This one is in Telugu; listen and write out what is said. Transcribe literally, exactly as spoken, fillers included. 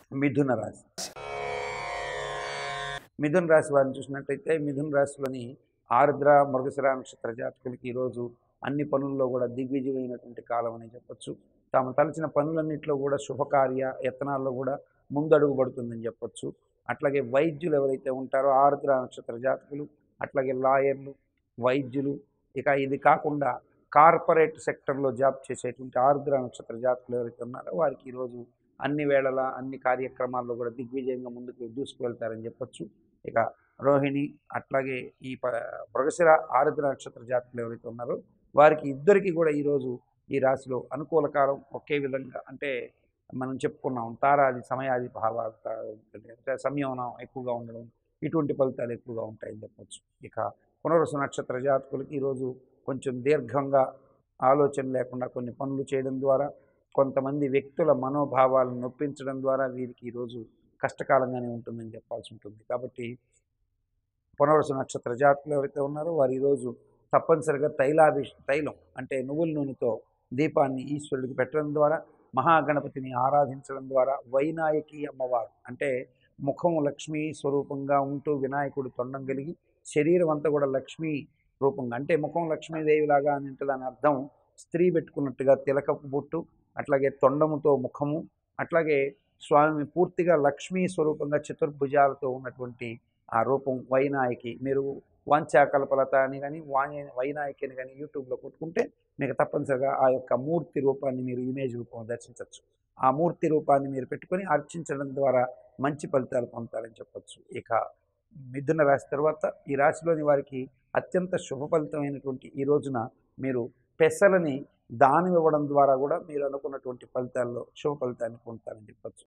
మిథున రాశి. మిథున రాశి వారిని చూసినట్టయితే మిథున రాశిలోని ఆర్ద్ర మృగశిర నక్షత్ర జాతకులకి ఈరోజు అన్ని పనుల్లో కూడా దిగ్విజయమైనటువంటి కాలం అని చెప్పొచ్చు. తాము తలచిన పనులన్నింటిలో కూడా శుభకార్య యత్నాల్లో కూడా ముందడుగు పడుతుందని చెప్పొచ్చు. అట్లాగే వైద్యులు ఎవరైతే ఉంటారో ఆర్ద్ర నక్షత్ర జాతకులు, అట్లాగే లాయర్లు, వైద్యులు, ఇక ఇది కాకుండా కార్పొరేట్ సెక్టర్లో జాబ్ చేసేటువంటి ఆర్ద్ర నక్షత్ర జాతకులు ఎవరైతే ఉన్నారో వారికి ఈరోజు అన్ని వేళల అన్ని కార్యక్రమాల్లో కూడా దిగ్విజయంగా ముందుకు దూసుకువెళ్తారని చెప్పొచ్చు. ఇక రోహిణి అట్లాగే ఈ ప మృగశిర ఆరుద్ర నక్షత్ర జాతకులు ఎవరైతే ఉన్నారో వారికి ఇద్దరికి కూడా ఈరోజు ఈ రాశిలో అనుకూల కాలం ఒకే విధంగా, అంటే మనం చెప్పుకున్నాం తారాది సమయాది భావాలు అంటే సంయమనం ఎక్కువగా ఉండడం, ఇటువంటి ఫలితాలు ఎక్కువగా ఉంటాయని చెప్పొచ్చు. ఇక పునర్వసు నక్షత్ర జాతకులకి ఈరోజు కొంచెం దీర్ఘంగా ఆలోచన లేకుండా కొన్ని పనులు చేయడం ద్వారా, కొంతమంది వ్యక్తుల మనోభావాలను నొప్పించడం ద్వారా వీరికి ఈరోజు కష్టకాలంగానే ఉంటుందని చెప్పాల్సి ఉంటుంది. కాబట్టి పునర్వసు నక్షత్ర జాతకులు ఎవరైతే ఉన్నారో వారు ఈరోజు తప్పనిసరిగా తైలాభిష్ తైలం అంటే నువ్వుల నూనెతో దీపాన్ని ఈశ్వరుడికి పెట్టడం ద్వారా, మహాగణపతిని ఆరాధించడం ద్వారా, వైనాయకి అమ్మవారు అంటే ముఖం లక్ష్మీ స్వరూపంగా ఉంటూ వినాయకుడు తొండం కలిగి శరీరం అంతా కూడా లక్ష్మీ రూపంగా, అంటే ముఖం లక్ష్మీదేవిలాగా అని అంటే దాని అర్థం స్త్రీ పెట్టుకున్నట్టుగా తిలకపు బొట్టు, అట్లాగే తొండముతో ముఖము, అట్లాగే స్వామి పూర్తిగా లక్ష్మీ స్వరూపంగా చతుర్భుజాలతో ఉన్నటువంటి ఆ రూపం వైనాయకి. మీరు వాంఛాకల్పలత అని కానీ వాణి వైనాయకి అని కానీ యూట్యూబ్లో కొట్టుకుంటే మీకు తప్పనిసరిగా ఆ యొక్క మూర్తి రూపాన్ని మీరు ఇమేజ్ రూపంలో దర్శించవచ్చు. ఆ మూర్తి రూపాన్ని మీరు పెట్టుకొని అర్చించడం ద్వారా మంచి ఫలితాలు పొందుతారని చెప్పచ్చు. ఇక మిథున రాశి తర్వాత ఈ రాశిలోని వారికి అత్యంత శుభ ఫలితమైనటువంటి ఈ రోజున మీరు పెసలని దానం ఇవ్వడం ద్వారా కూడా మీరు అనుకున్నటువంటి ఫలితాల్లో శుభ ఫలితాన్ని పొందుతారని చెప్పచ్చు.